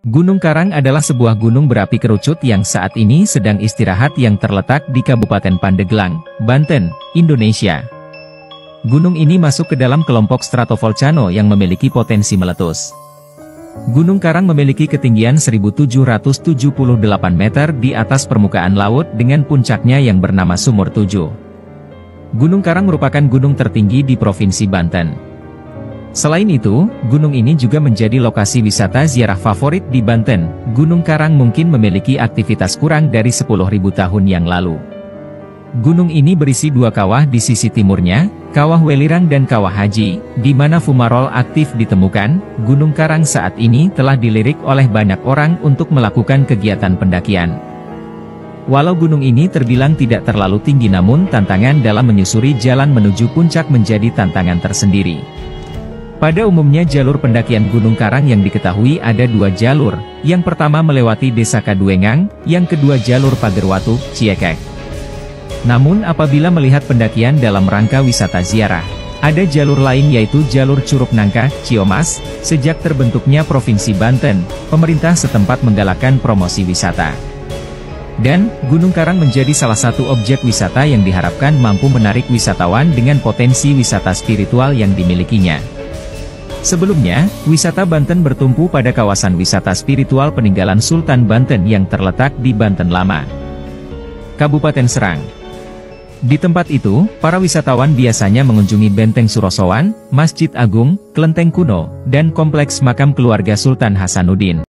Gunung Karang adalah sebuah gunung berapi kerucut yang saat ini sedang istirahat yang terletak di Kabupaten Pandeglang, Banten, Indonesia. Gunung ini masuk ke dalam kelompok stratovolcano yang memiliki potensi meletus. Gunung Karang memiliki ketinggian 1778 meter di atas permukaan laut dengan puncaknya yang bernama Sumur Tujuh. Gunung Karang merupakan gunung tertinggi di Provinsi Banten. Selain itu, gunung ini juga menjadi lokasi wisata ziarah favorit di Banten. Gunung Karang mungkin memiliki aktivitas kurang dari 10.000 tahun yang lalu. Gunung ini berisi dua kawah di sisi timurnya, Kawah Welirang dan Kawah Haji, di mana fumarol aktif ditemukan. Gunung Karang saat ini telah dilirik oleh banyak orang untuk melakukan kegiatan pendakian. Walau gunung ini terbilang tidak terlalu tinggi, namun tantangan dalam menyusuri jalan menuju puncak menjadi tantangan tersendiri. Pada umumnya jalur pendakian Gunung Karang yang diketahui ada dua jalur, yang pertama melewati Desa Kaduengang, yang kedua jalur Pagerwatu, Ciekek. Namun apabila melihat pendakian dalam rangka wisata ziarah, ada jalur lain yaitu jalur Curug Nangka, Ciomas. Sejak terbentuknya Provinsi Banten, pemerintah setempat menggalakkan promosi wisata. Dan, Gunung Karang menjadi salah satu objek wisata yang diharapkan mampu menarik wisatawan dengan potensi wisata spiritual yang dimilikinya. Sebelumnya, wisata Banten bertumpu pada kawasan wisata spiritual peninggalan Sultan Banten yang terletak di Banten Lama, Kabupaten Serang. Di tempat itu, para wisatawan biasanya mengunjungi Benteng Surosowan, Masjid Agung, Kelenteng Kuno, dan Kompleks Makam Keluarga Sultan Hasanuddin.